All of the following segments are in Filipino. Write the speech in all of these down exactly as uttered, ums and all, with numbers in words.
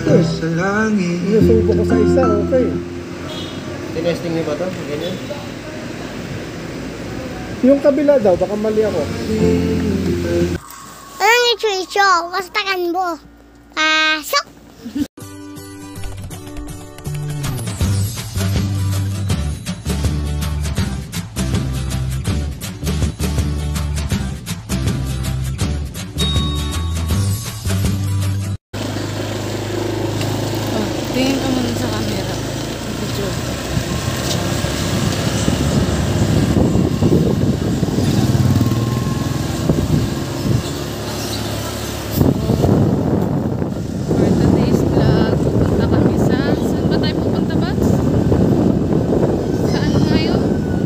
dito eh. Inusubo ko sa isa, okay. Tinesting niyo ba ito? Ganyan? Yung kabila daw, baka mali ako. Anong itsyo-itsyo? Wastakan mo. Pasok! Tingin ka muna sa camera. Video. For today's vlog, pupunta kami sa... Saan ba tayo pupunta, Bats? Saan ngayon?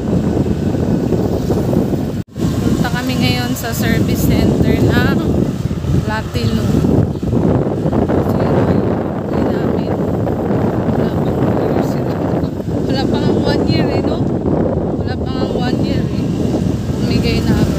Pupunta kami ngayon sa service center ng Latino. Wala pa nga one year eh, no? Wala pa nga one year eh. Umigay na ako.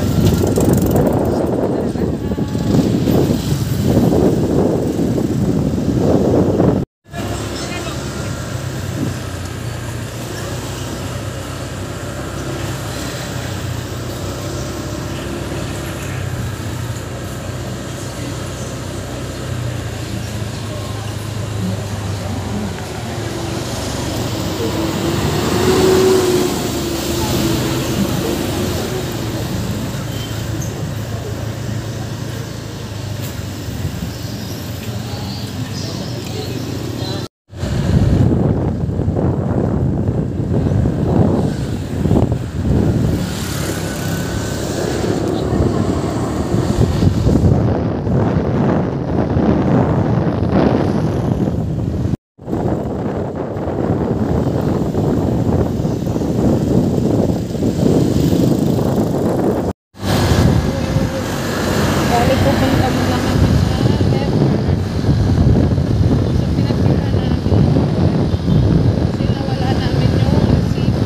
Pupunta muna kami sa Ever. So, pinagpila namin kasi nawala namin yung resibo.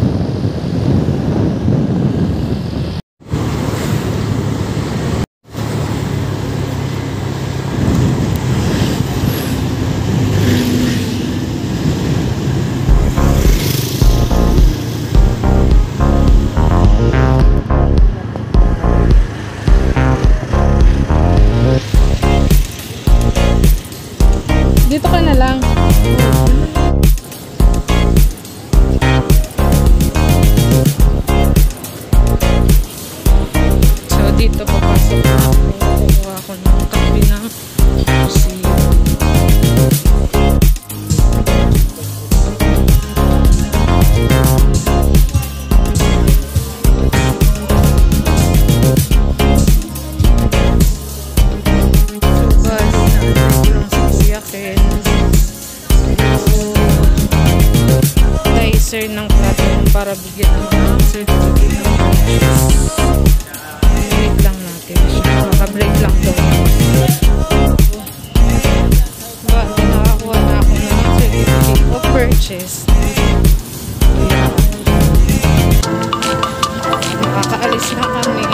Dito ka na lang. So, dito papasok na ako. Kukuha ako ng kape ng museum. Dicer ng platinum para bigyan ng certificate. Wait lang natin siya. Makabreak lang daw. Ba, nakakuha na ako ng certificate of purchase. Yeah. Nakakaalis na kami.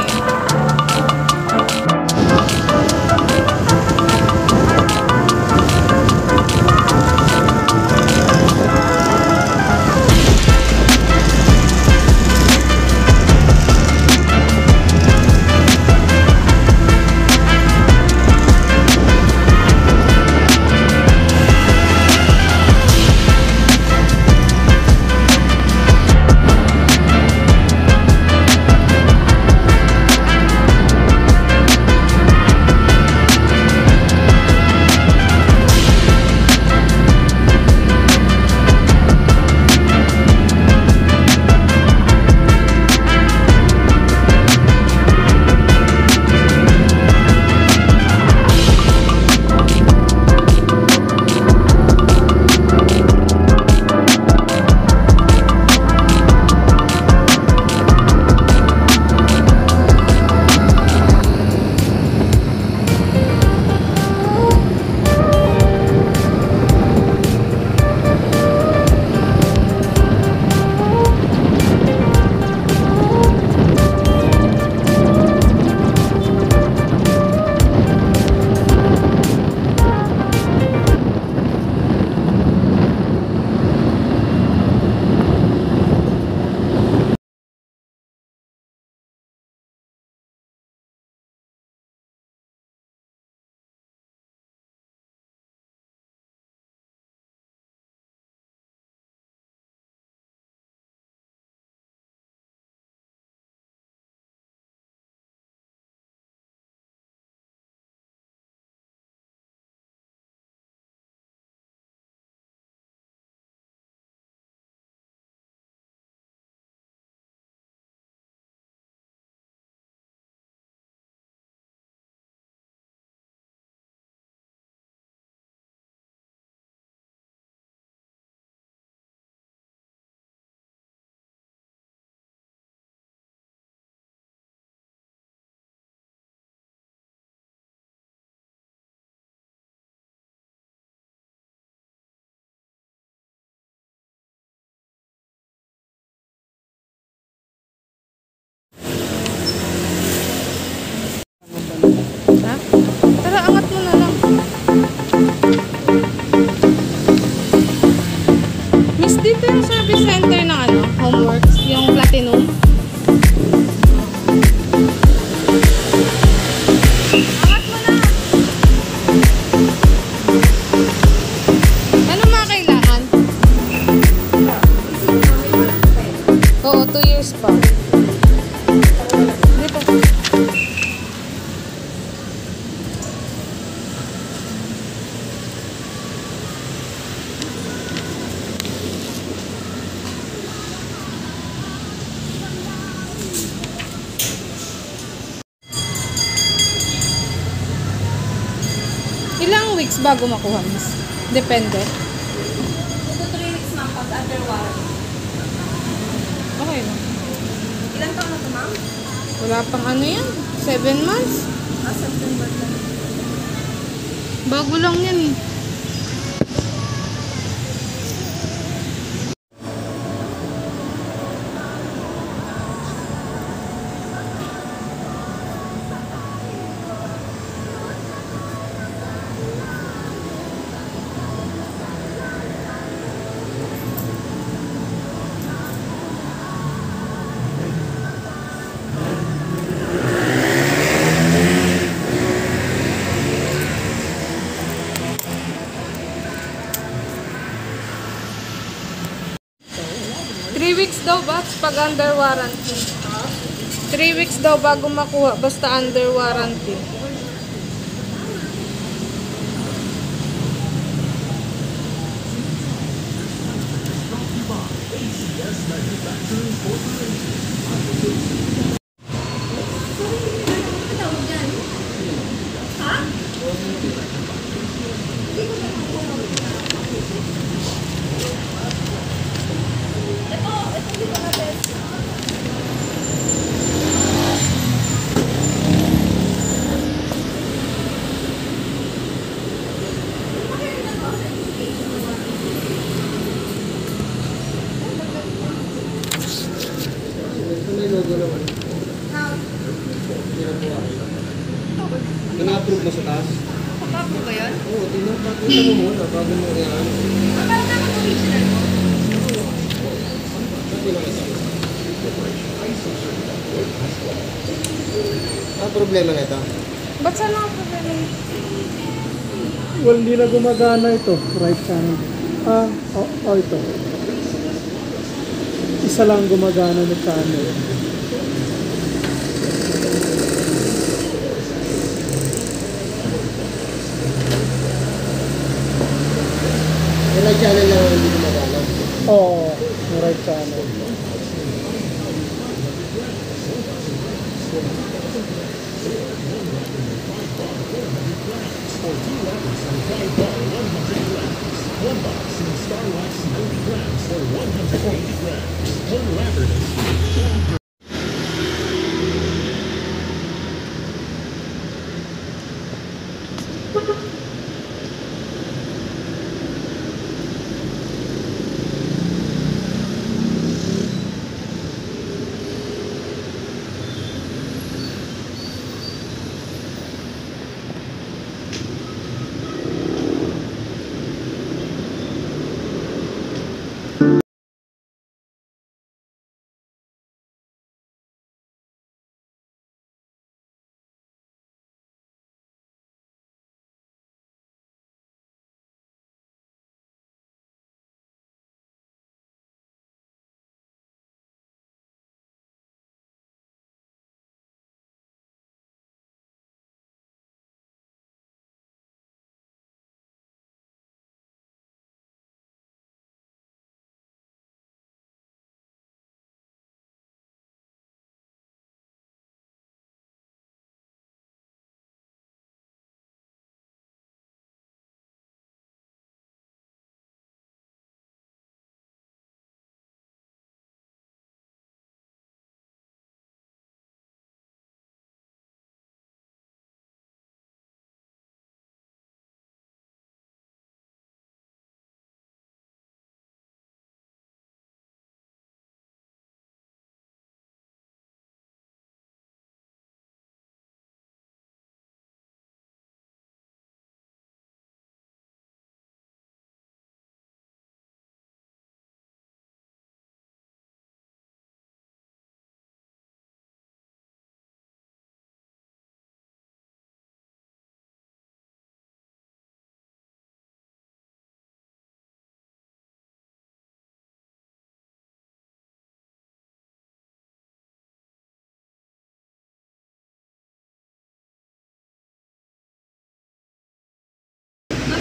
Miss, dito yung service center ng ano, Homeworks, yung Platinum. Angat mo na! Ano mga kailangan? Oo, two years pa. Hindi pa. Ilang weeks bago makuha, Miss? Depende. two to three weeks ma'am pag under warranty. Okay lang. Ilan taon na to ma'am? Wala pang ano yan. Seven months? Ah, September lang. Bago lang yan eh. Three weeks daw ba pag under warranty? Three weeks daw bago makuha basta under warranty. Ito may logo naman. Ina-approve mo sa taas? Pagkapo ba yan? Oo, tingnan pa. Tingnan mo muna bago mo yan. Kapag naman original mo? Pati lang isa. Ang problema na ito? Ba't saan ako problema? Well, hindi na gumagana ito. Right channel. Ah, oh, oh ito. Isa lang gumagana na channel. Ilang channel lang ang hindi gumagana? Oo, oh, right channel. One box in Starlux ninety grams for one hundred eighty grams. Home wrapper.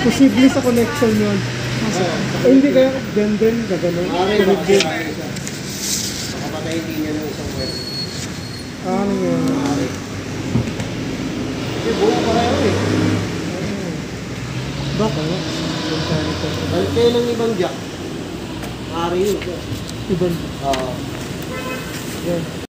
Posible sa connection yun. Eh, hindi kaya dyan din, gagano'n. Maaari ba kasi kaya siya? Makapatay hindi niya ng isang web. Ah, ano yun? Maaari. Kasi buo pareho eh. Baka nga. Balik kayo ng ibang jack. Maaari yun. Ibang. Oo. Yan.